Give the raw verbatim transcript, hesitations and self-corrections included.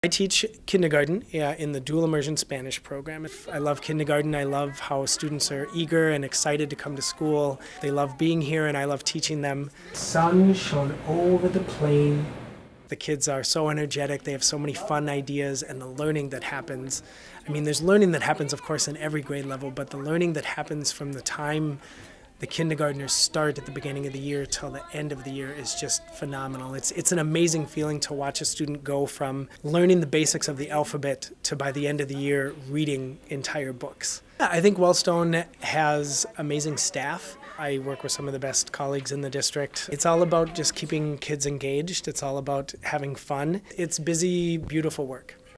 I teach kindergarten yeah, in the dual immersion Spanish program. I love kindergarten. I love how students are eager and excited to come to school. They love being here and I love teaching them. Sun shone over the plain. The kids are so energetic, they have so many fun ideas, and the learning that happens. I mean, there's learning that happens, of course, in every grade level, but the learning that happens from the time the kindergartners start at the beginning of the year till the end of the year is just phenomenal. It's, it's an amazing feeling to watch a student go from learning the basics of the alphabet to, by the end of the year, reading entire books. I think Wellstone has amazing staff. I work with some of the best colleagues in the district. It's all about just keeping kids engaged. It's all about having fun. It's busy, beautiful work.